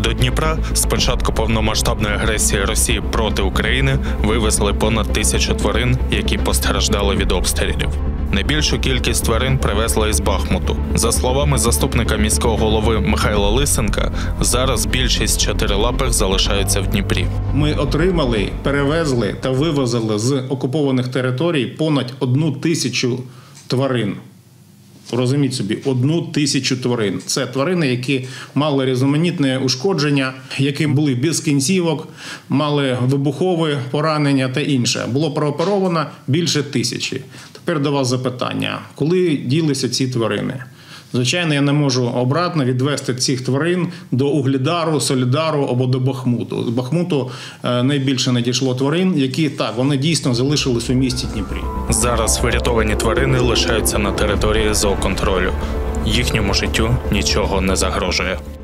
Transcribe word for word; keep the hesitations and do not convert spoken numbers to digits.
До Дніпра з початку повномасштабної агресії Росії проти України вивезли понад тисячу тварин, які постраждали від обстрілів. Найбільшу кількість тварин привезли із Бахмуту. За словами заступника міського голови Михайла Лисенка, зараз більшість чотирилапих залишаються в Дніпрі. Ми отримали, перевезли та вивезли з окупованих територій понад одну тисячу тварин. Розуміть собі, одну тисячу тварин. Це тварини, які мали різноманітне ушкодження, які були без кінцівок, мали вибухові поранення та інше. Було прооперовано більше тисячі. Тепер до вас запитання. Коли ділися ці тварини? Звичайно, я не можу обратно відвести цих тварин до Угледару, Солідару або до Бахмуту. З Бахмуту найбільше надійшло тварин, які, так, вони дійсно залишились у місті Дніпрі. Зараз врятовані тварини лишаються на території зооконтролю. Їхньому життю нічого не загрожує.